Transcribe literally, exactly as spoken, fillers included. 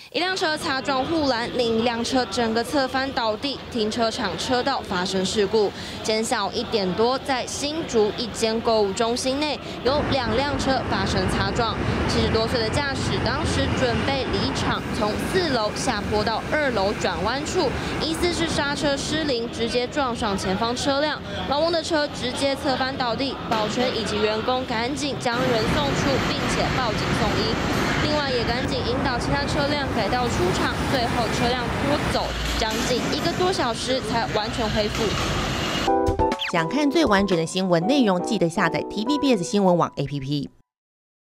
一辆车擦撞护栏，另一辆车整个侧翻倒地，停车场车道发生事故。今天下午一点多，在新竹一间购物中心内，有两辆车发生擦撞。七十多岁的驾驶当时准备离场，从四楼下坡到二楼转弯处，疑似是刹车失灵，直接撞上前方车辆。老翁的车直接侧翻倒地，保全以及员工赶紧将人送出，并且报警送医。 另外也赶紧引导其他车辆改道出场，最后车辆拖走将近一个多小时才完全恢复。 想看最完整的新闻内容，记得下载 T V B S 新闻网 A P P。